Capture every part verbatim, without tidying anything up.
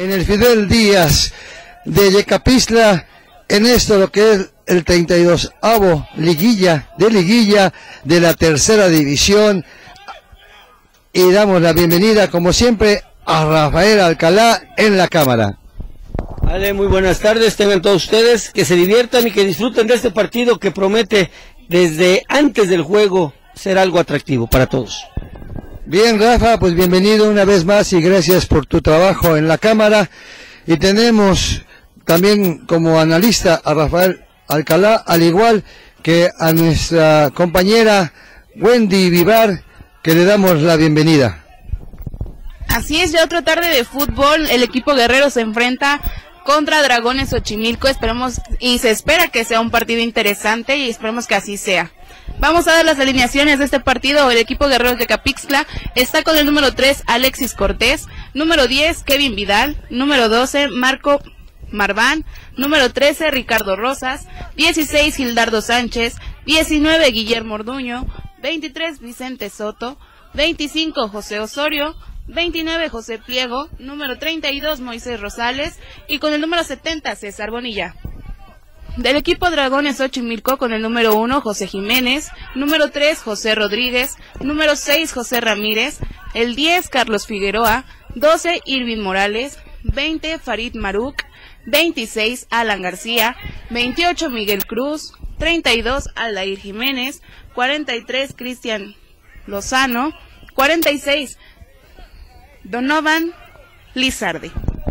en el Fidel Díaz de Yecapixtla, en esto lo que es el treinta y doceavo liguilla de liguilla de la tercera división, y damos la bienvenida como siempre a Rafael Alcalá en la cámara. Vale, muy buenas tardes, tengan todos ustedes, que se diviertan y que disfruten de este partido que promete desde antes del juego ser algo atractivo para todos. Bien, Rafa, pues bienvenido una vez más y gracias por tu trabajo en la cámara. Y tenemos también como analista a Rafael Alcalá, al igual que a nuestra compañera Wendy Vivar, que le damos la bienvenida. Así es, ya otra tarde de fútbol, el equipo guerrero se enfrenta contra Dragones Xochimilco, esperemos y se espera que sea un partido interesante y esperemos que así sea. Vamos a dar las alineaciones de este partido. El equipo guerrero de Yecapixtla está con el número tres, Alexis Cortés, número diez, Kevin Vidal, número doce, Marco Marván, número trece, Ricardo Rosas, dieciséis, Gildardo Sánchez, diecinueve, Guillermo Orduño, veintitrés, Vicente Soto, veinticinco, José Osorio, veintinueve, José Pliego, número treinta y dos, Moisés Rosales, y con el número setenta, César Bonilla. Del equipo Dragones Xochimilco con el número uno, José Jiménez, número tres, José Rodríguez, número seis, José Ramírez, el diez, Carlos Figueroa, doce, Irvin Morales, veinte, Farid Maruk, veintiséis, Alan García, veintiocho, Miguel Cruz, treinta y dos, Aldair Jiménez, cuarenta y tres, Cristian Lozano, cuarenta y seis, Donovan Lizardi.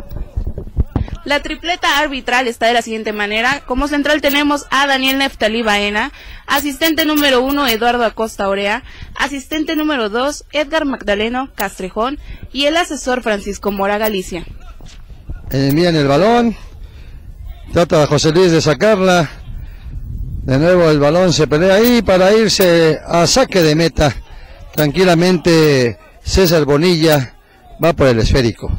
La tripleta arbitral está de la siguiente manera. Como central tenemos a Daniel Neftalí Baena, asistente número uno, Eduardo Acosta Orea, asistente número dos, Edgar Magdaleno Castrejón, y el asesor Francisco Mora Galicia. Envían el balón, trata José Luis de sacarla, de nuevo el balón se pelea ahí para irse a saque de meta. Tranquilamente César Bonilla va por el esférico.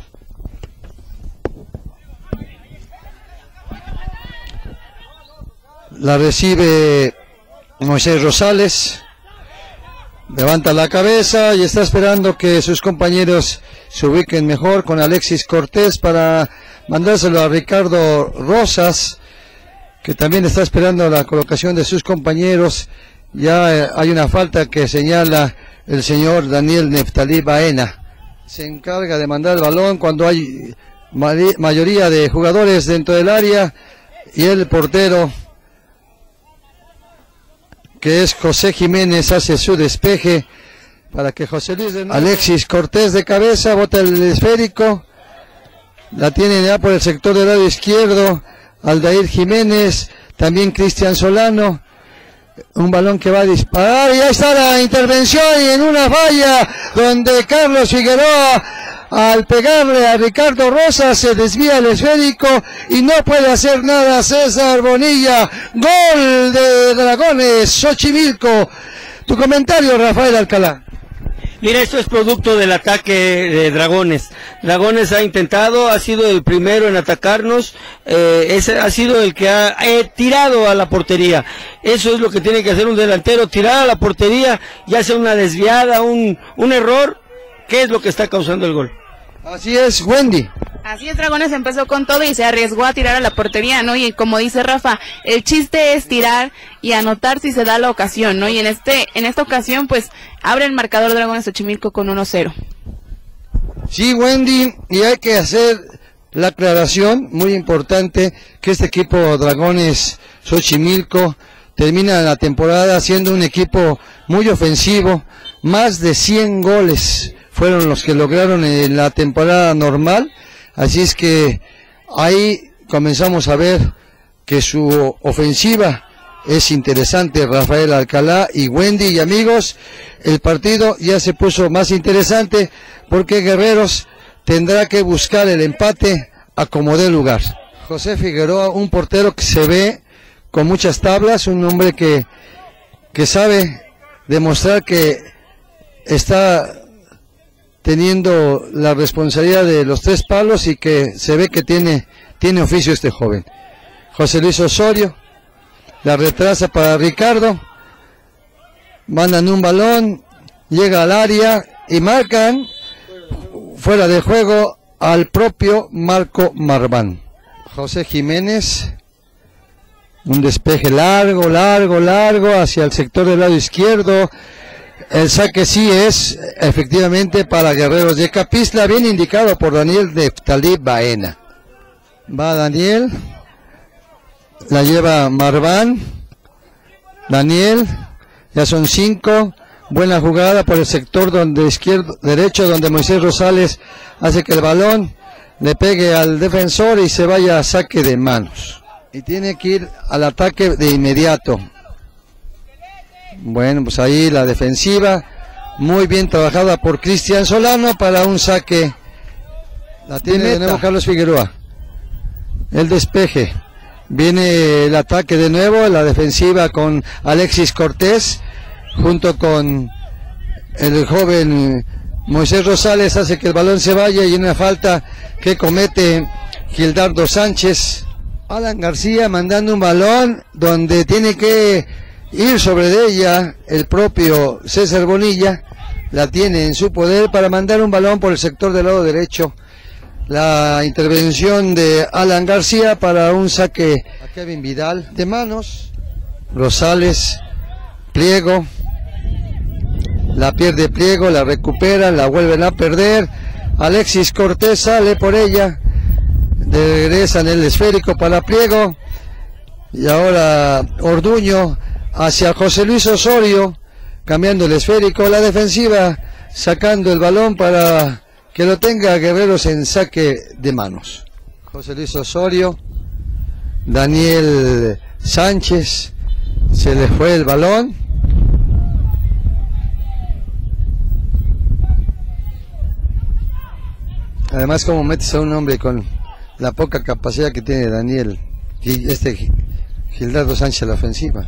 La recibe Moisés Rosales, levanta la cabeza y está esperando que sus compañeros se ubiquen mejor con Alexis Cortés para mandárselo a Ricardo Rosas, que también está esperando la colocación de sus compañeros. Ya eh, hay una falta que señala el señor Daniel Neftalí Baena. Se encarga de mandar el balón cuando hay mayoría de jugadores dentro del área, y el portero, que es José Jiménez, hace su despeje para que José Luis de nuevo. Alexis Cortés de cabeza, bota el esférico, la tiene ya por el sector del lado izquierdo Aldair Jiménez, también Cristian Solano, un balón que va a disparar, y ahí está la intervención, y en una falla donde Carlos Figueroa, al pegarle a Ricardo Rosas, se desvía el esférico y no puede hacer nada César Bonilla. Gol de Dragones Xochimilco. Tu comentario, Rafael Alcalá. Mira, esto es producto del ataque de Dragones. Dragones ha intentado, ha sido el primero en atacarnos, eh, ese ha sido el que ha eh, tirado a la portería. Eso es lo que tiene que hacer un delantero, tirar a la portería, ya sea una desviada, un, un error. ¿Qué es lo que está causando el gol? Así es, Wendy. Así es, Dragones empezó con todo y se arriesgó a tirar a la portería, ¿no? Y como dice Rafa, el chiste es tirar y anotar si se da la ocasión, ¿no? Y en este en esta ocasión, pues, abre el marcador Dragones Xochimilco con uno cero. Sí, Wendy, y hay que hacer la aclaración, muy importante, que este equipo Dragones Xochimilco termina la temporada siendo un equipo muy ofensivo, más de cien goles fueron los que lograron en la temporada normal, así es que ahí comenzamos a ver que su ofensiva es interesante. Rafael Alcalá y Wendy y amigos, el partido ya se puso más interesante porque Guerreros tendrá que buscar el empate a como dé lugar. José Figueroa, un portero que se ve con muchas tablas, un hombre que, que sabe demostrar que está teniendo la responsabilidad de los tres palos y que se ve que tiene, tiene oficio este joven. José Luis Osorio, la retrasa para Ricardo, mandan un balón, llega al área y marcan fuera de juego al propio Marco Marván. José Jiménez, un despeje largo, largo, largo hacia el sector del lado izquierdo. El saque sí es efectivamente para Guerreros de Capistla, bien indicado por Daniel Neftalí Baena. Va Daniel, la lleva Marván, Daniel, ya son cinco, buena jugada por el sector donde izquierdo, derecho, donde Moisés Rosales hace que el balón le pegue al defensor y se vaya a saque de manos. Y tiene que ir al ataque de inmediato. Bueno, pues ahí la defensiva, muy bien trabajada por Cristian Solano para un saque. La tiene de nuevo Carlos Figueroa. El despeje. Viene el ataque de nuevo, la defensiva con Alexis Cortés, junto con el joven Moisés Rosales, hace que el balón se vaya y una falta que comete Gildardo Sánchez. Alan García mandando un balón donde tiene que ir sobre de ella el propio César Bonilla, la tiene en su poder para mandar un balón por el sector del lado derecho. La intervención de Alan García para un saque a Kevin Vidal de manos. Rosales, Pliego, la pierde Pliego, la recupera, la vuelven a perder. Alexis Cortés sale por ella, regresan el esférico para Pliego y ahora Orduño hacia José Luis Osorio, cambiando el esférico, la defensiva sacando el balón para que lo tenga Guerreros en saque de manos. José Luis Osorio, Daniel Sánchez, se le fue el balón. Además, como metes a un hombre con la poca capacidad que tiene Daniel y este Gildardo Sánchez a la ofensiva.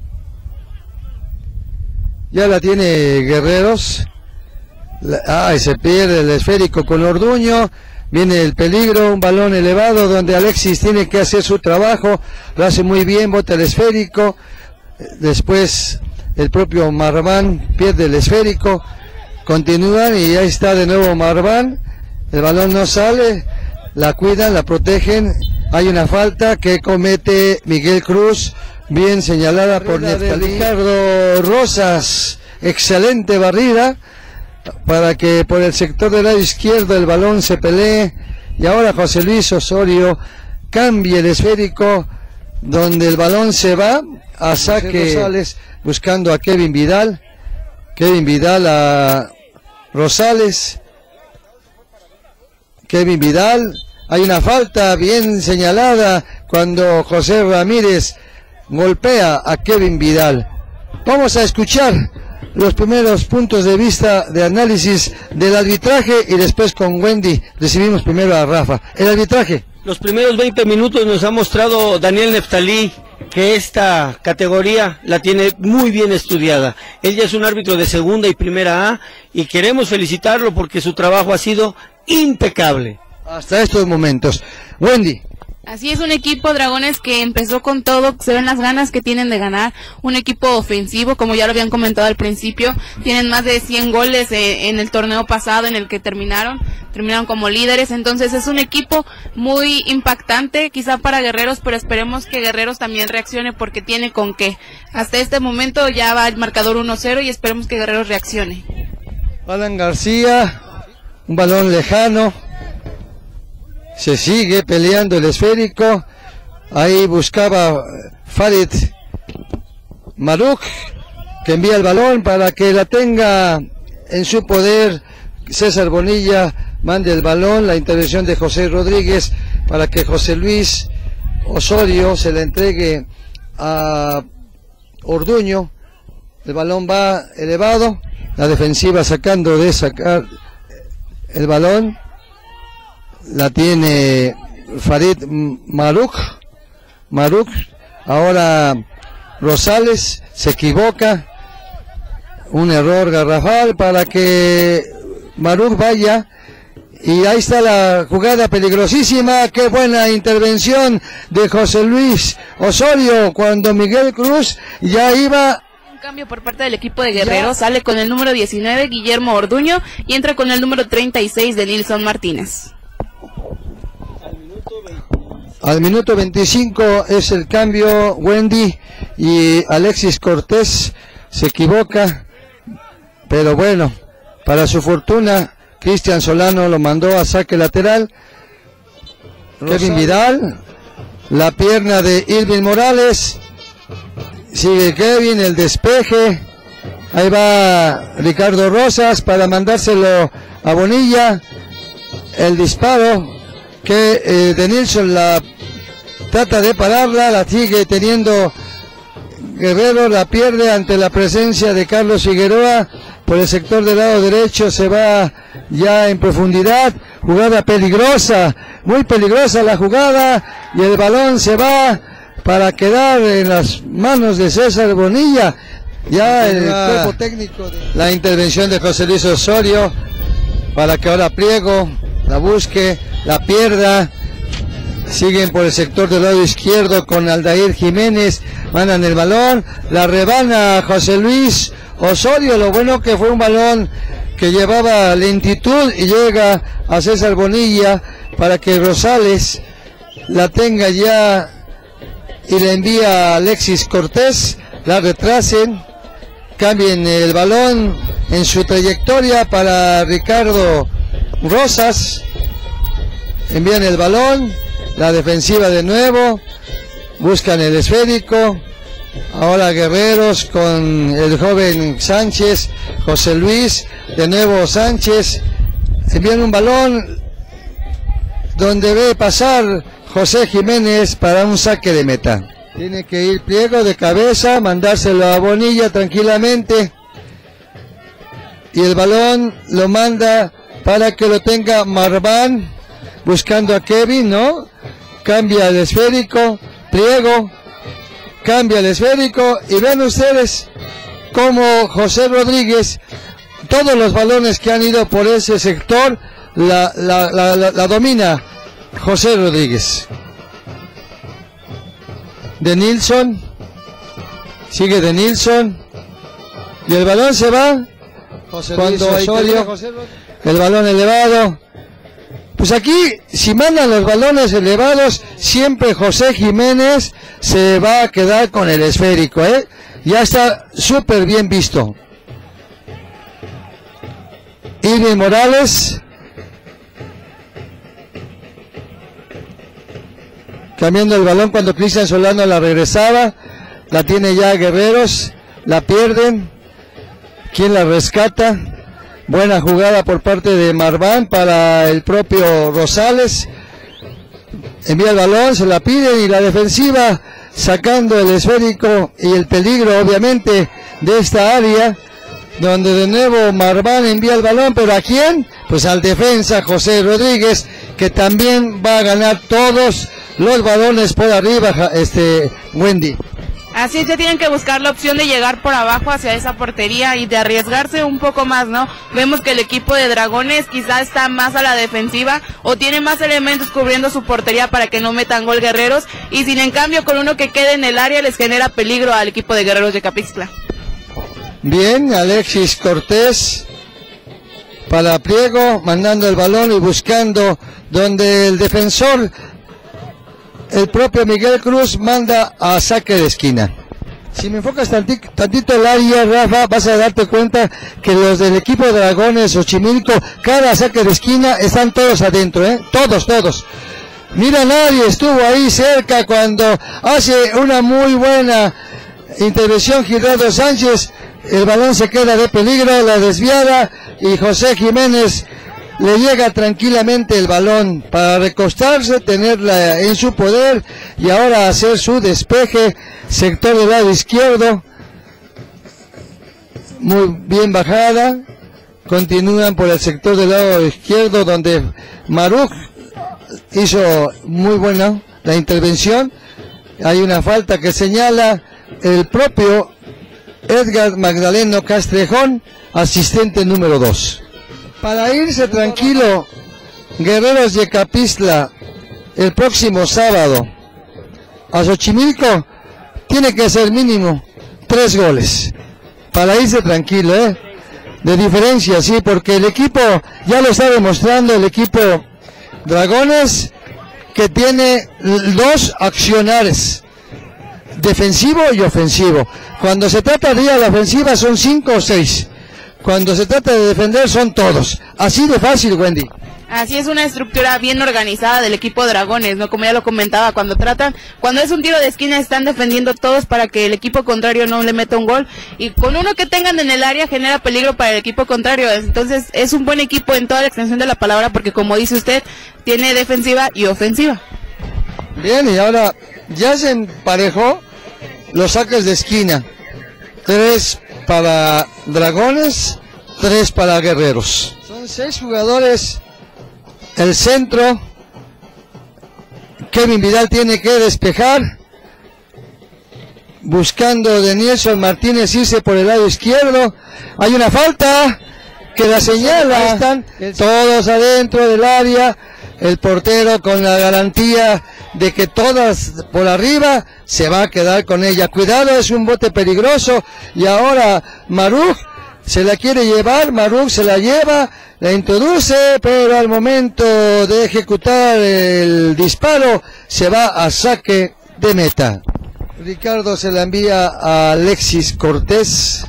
Ya la tiene Guerreros. Ah, y se pierde el esférico con Orduño. Viene el peligro, un balón elevado donde Alexis tiene que hacer su trabajo. Lo hace muy bien, bota el esférico. Después el propio Marván pierde el esférico. Continúan y ahí está de nuevo Marván. El balón no sale. La cuidan, la protegen. Hay una falta que comete Miguel Cruz, bien señalada por Neftalí. Ricardo Rosas, excelente barrida para que por el sector del lado izquierdo el balón se pelee. Y ahora José Luis Osorio cambia el esférico donde el balón se va a saque Rosales, buscando a Kevin Vidal. Kevin Vidal a Rosales. Kevin Vidal. Hay una falta bien señalada cuando José Ramírez golpea a Kevin Vidal. Vamos a escuchar los primeros puntos de vista de análisis del arbitraje y después con Wendy recibimos primero a Rafa. El arbitraje. Los primeros veinte minutos nos ha mostrado Daniel Neftalí que esta categoría la tiene muy bien estudiada. Él ya es un árbitro de segunda y primera A y queremos felicitarlo porque su trabajo ha sido impecable hasta estos momentos. Wendy. Así es, un equipo Dragones que empezó con todo, se ven las ganas que tienen de ganar, un equipo ofensivo, como ya lo habían comentado al principio, tienen más de cien goles eh, en el torneo pasado en el que terminaron, terminaron como líderes, entonces es un equipo muy impactante, quizá para Guerreros, pero esperemos que Guerreros también reaccione porque tiene con qué. Hasta este momento ya va el marcador uno cero y esperemos que Guerreros reaccione. Alan García, un balón lejano. Se sigue peleando el esférico. Ahí buscaba Farid Maruk, que envía el balón para que la tenga en su poder. César Bonilla mande el balón. La intervención de José Rodríguez para que José Luis Osorio se le entregue a Orduño. El balón va elevado. La defensiva sacando de sacar el balón. La tiene Farid Maruk. Maruk. Ahora Rosales se equivoca. Un error garrafal para que Maruk vaya. Y ahí está la jugada peligrosísima. Qué buena intervención de José Luis Osorio cuando Miguel Cruz ya iba. Un cambio por parte del equipo de Guerrero. Sale con el número diecinueve Guillermo Orduño y entra con el número treinta y seis de Nilson Martínez. Al minuto veinticinco es el cambio, Wendy, y Alexis Cortés se equivoca, pero bueno, para su fortuna, Cristian Solano lo mandó a saque lateral. Rosario. Kevin Vidal, la pierna de Irving Morales, sigue Kevin, el despeje, ahí va Ricardo Rosas para mandárselo a Bonilla, el disparo que eh, de Nilsson la trata de pararla, la sigue teniendo Guerrero, la pierde ante la presencia de Carlos Figueroa por el sector del lado derecho, se va ya en profundidad, jugada peligrosa, muy peligrosa la jugada, y el balón se va para quedar en las manos de César Bonilla, ya el cuerpo técnico de... La intervención de José Luis Osorio para que ahora Priego la busque, la pierda. Siguen por el sector del lado izquierdo con Aldair Jiménez, mandan el balón, la rebana José Luis Osorio, lo bueno que fue un balón que llevaba lentitud y llega a César Bonilla para que Rosales la tenga ya y la envía a Alexis Cortés, la retrasen, cambien el balón en su trayectoria para Ricardo Rosas, envían el balón, la defensiva de nuevo, buscan el esférico, ahora Guerreros con el joven Sánchez, José Luis, de nuevo Sánchez, envían un balón donde ve pasar José Jiménez para un saque de meta. Tiene que ir Priego de cabeza, mandárselo a Bonilla tranquilamente, y el balón lo manda para que lo tenga Marván, buscando a Kevin, ¿no? Cambia el esférico, Priego, cambia el esférico, y ven ustedes cómo José Rodríguez, todos los balones que han ido por ese sector, la, la, la, la, la domina José Rodríguez. De Nilsson, sigue de Nilsson, y el balón se va, José cuando Osorio, el balón elevado. Pues aquí, si mandan los balones elevados, siempre José Jiménez se va a quedar con el esférico, ¿eh? Ya está súper bien visto. Irving Morales, cambiando el balón cuando Cristian Solano la regresaba, la tiene ya Guerreros, la pierden. ¿Quién la rescata? Buena jugada por parte de Marván para el propio Rosales, envía el balón, se la piden, y la defensiva sacando el esférico y el peligro obviamente de esta área, donde de nuevo Marván envía el balón, pero ¿a quién? Pues al defensa José Rodríguez, que también va a ganar todos los balones por arriba, este Wendy. Así es, ya tienen que buscar la opción de llegar por abajo hacia esa portería y de arriesgarse un poco más, ¿no? Vemos que el equipo de Dragones quizá está más a la defensiva o tiene más elementos cubriendo su portería para que no metan gol Guerreros, y sin en cambio con uno que quede en el área les genera peligro al equipo de Guerreros de Capixtla. Bien, Alexis Cortés para Priego, mandando el balón y buscando donde el defensor, el propio Miguel Cruz, manda a saque de esquina. Si me enfocas tantito, tantito el área, Rafa, vas a darte cuenta que los del equipo de Dragones Xochimilco, cada saque de esquina están todos adentro, ¿eh? Todos, todos. Mira, nadie estuvo ahí cerca cuando hace una muy buena intervención Girardo Sánchez, el balón se queda de peligro, la desviada, y José Jiménez le llega tranquilamente el balón para recostarse, tenerla en su poder y ahora hacer su despeje, sector del lado izquierdo, muy bien bajada, continúan por el sector del lado izquierdo donde Maruj hizo muy buena la intervención, hay una falta que señala el propio Edgar Magdaleno Castrejón, asistente número dos. Para irse tranquilo, Guerreros de Capixtla, el próximo sábado a Xochimilco, tiene que ser mínimo tres goles para irse tranquilo, ¿eh? De diferencia, sí, porque el equipo ya lo está demostrando, el equipo Dragones, que tiene dos accionares, defensivo y ofensivo. Cuando se trata de ir a la ofensiva son cinco o seis. Cuando se trata de defender son todos. Así de fácil, Wendy. Así es, una estructura bien organizada del equipo Dragones, ¿no? Como ya lo comentaba, cuando tratan, cuando es un tiro de esquina están defendiendo todos para que el equipo contrario no le meta un gol, y con uno que tengan en el área genera peligro para el equipo contrario. Entonces es un buen equipo en toda la extensión de la palabra, porque como dice usted, tiene defensiva y ofensiva. Bien, y ahora ya se emparejó los saques de esquina. Tres para Dragones, tres para Guerreros. Son seis jugadores. El centro, Kevin Vidal tiene que despejar, buscando de Nelson Martínez irse por el lado izquierdo. Hay una falta que la señala, están todos adentro del área, el portero con la garantía de que todas por arriba se va a quedar con ella. Cuidado, es un bote peligroso, y ahora Maruj se la quiere llevar, Maruj se la lleva, la introduce, pero al momento de ejecutar el disparo se va a saque de meta. Ricardo se la envía a Alexis Cortés.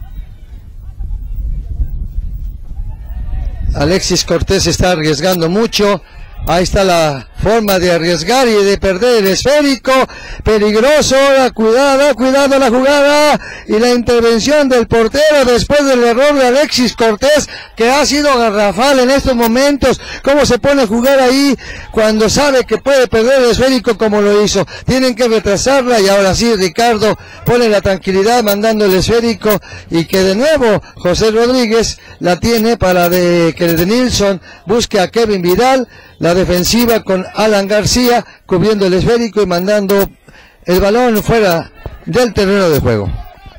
Alexis Cortés está arriesgando mucho. Ahí está la forma de arriesgar y de perder el esférico. Peligroso, la cuidado, cuidado la jugada y la intervención del portero después del error de Alexis Cortés, que ha sido garrafal en estos momentos. Cómo se pone a jugar ahí cuando sabe que puede perder el esférico como lo hizo. Tienen que retrasarla, y ahora sí Ricardo pone la tranquilidad mandando el esférico, y que de nuevo José Rodríguez la tiene para de, que de Nilsson busque a Kevin Vidal. La defensiva con Alan García cubriendo el esférico y mandando el balón fuera del terreno de juego.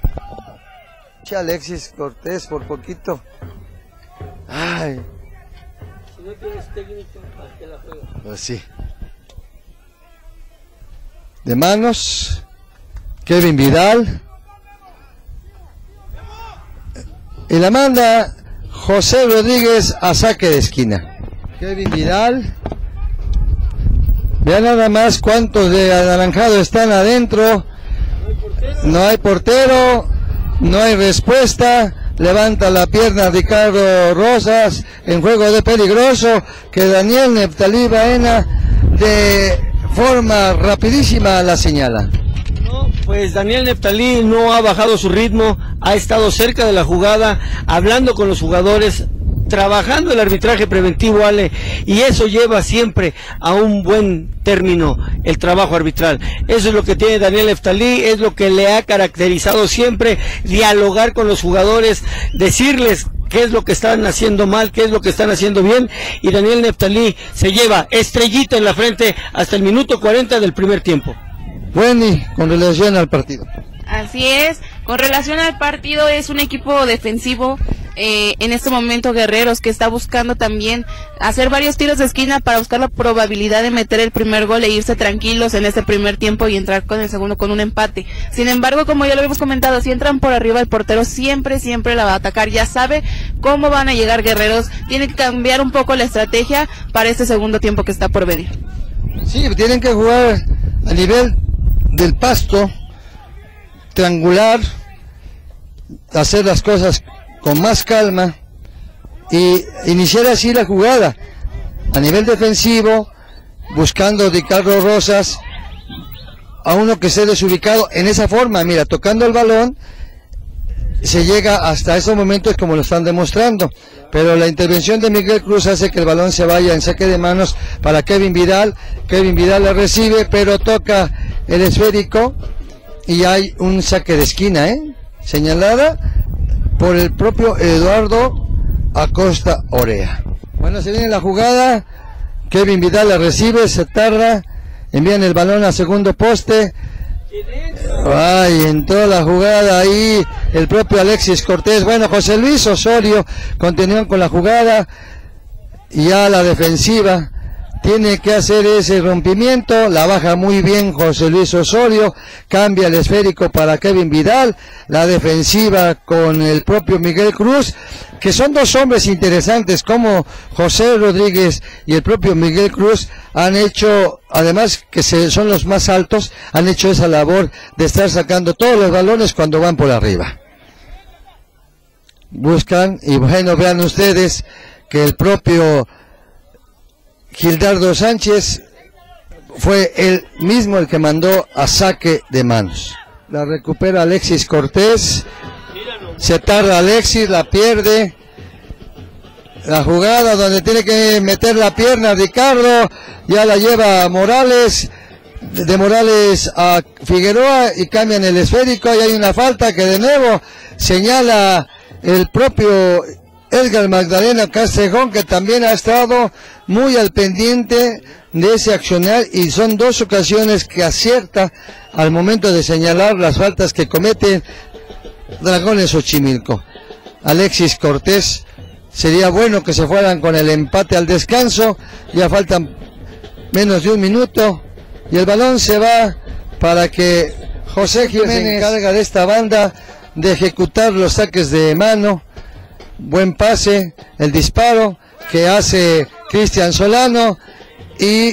Alexis Cortés por poquito. Ay. Si no tienes técnico, ¿para qué la juegas? Pues sí. De manos, Kevin Vidal. Y la manda José Rodríguez a saque de esquina. Kevin Vidal. Vean nada más cuántos de anaranjado están adentro. No hay portero, no hay respuesta. Levanta la pierna Ricardo Rosas en juego de peligroso, que Daniel Neftalí Baena de forma rapidísima la señala. No, pues Daniel Neftalí no ha bajado su ritmo, ha estado cerca de la jugada, hablando con los jugadores, trabajando el arbitraje preventivo, Ale, y eso lleva siempre a un buen término el trabajo arbitral. Eso es lo que tiene Daniel Neftalí, es lo que le ha caracterizado siempre, dialogar con los jugadores, decirles qué es lo que están haciendo mal, qué es lo que están haciendo bien, y Daniel Neftalí se lleva estrellita en la frente hasta el minuto cuarenta del primer tiempo. Wendy, con relación al partido. Así es, con relación al partido, es un equipo defensivo, eh, en este momento Guerreros, que está buscando también hacer varios tiros de esquina para buscar la probabilidad de meter el primer gol e irse tranquilos en este primer tiempo y entrar con el segundo con un empate. Sin embargo, como ya lo habíamos comentado, si entran por arriba, el portero siempre, siempre la va a atacar, ya sabe cómo van a llegar Guerreros, tiene que cambiar un poco la estrategia para este segundo tiempo que está por venir. Sí, tienen que jugar a nivel del pasto, triangular, hacer las cosas con más calma y iniciar así la jugada a nivel defensivo, buscando a Ricardo Rosas a uno que esté desubicado en esa forma. Mira, tocando el balón se llega hasta esos momentos como lo están demostrando, pero la intervención de Miguel Cruz hace que el balón se vaya en saque de manos para Kevin Vidal. Kevin Vidal la recibe, pero toca el esférico y hay un saque de esquina, ¿eh? Señalada por el propio Eduardo Acosta Orea. Bueno, se viene la jugada, Kevin Vidal la recibe, se tarda, envían el balón a segundo poste. Ay, entró la jugada ahí el propio Alexis Cortés. Bueno, José Luis Osorio continúan con la jugada, y ya la defensiva tiene que hacer ese rompimiento, la baja muy bien José Luis Osorio, cambia el esférico para Kevin Vidal, la defensiva con el propio Miguel Cruz, que son dos hombres interesantes como José Rodríguez y el propio Miguel Cruz han hecho, además que se, son los más altos, han hecho esa labor de estar sacando todos los balones cuando van por arriba. Buscan, y bueno, vean ustedes que el propio Gildardo Sánchez fue él mismo el que mandó a saque de manos. La recupera Alexis Cortés, se tarda Alexis, la pierde, la jugada donde tiene que meter la pierna Ricardo, ya la lleva Morales, de Morales a Figueroa y cambian el esférico y hay una falta que de nuevo señala el propio Edgar Magdalena Castrejón, que también ha estado muy al pendiente de ese accionar y son dos ocasiones que acierta al momento de señalar las faltas que cometen Dragones Xochimilco. Alexis Cortés, sería bueno que se fueran con el empate al descanso, ya faltan menos de un minuto y el balón se va para que José Jiménez se encarga de esta banda de ejecutar los saques de mano. Buen pase, el disparo que hace Cristian Solano y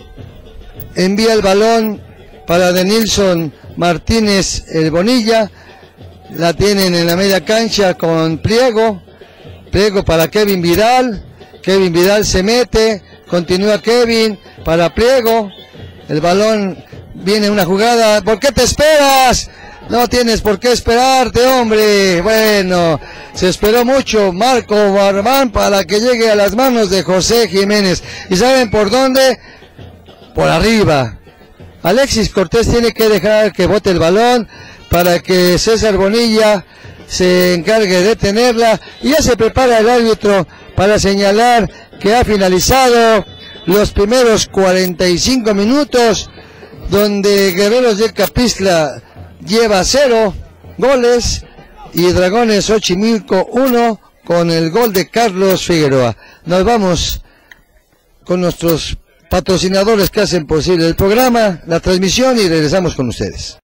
envía el balón para Denilson Martínez el Bonilla, la tienen en la media cancha con Pliego, Pliego para Kevin Vidal, Kevin Vidal se mete, continúa Kevin para Pliego, el balón viene una jugada, ¿por qué te esperas? No tienes por qué esperarte, hombre. Bueno, se esperó mucho Marco Barbán para que llegue a las manos de José Jiménez. ¿Y saben por dónde? Por arriba. Alexis Cortés tiene que dejar que bote el balón para que César Bonilla se encargue de tenerla. Y ya se prepara el árbitro para señalar que ha finalizado los primeros cuarenta y cinco minutos, donde Guerreros de Capistla lleva cero goles y Dragones Xochimilco uno con el gol de Carlos Figueroa. Nos vamos con nuestros patrocinadores que hacen posible el programa, la transmisión y regresamos con ustedes.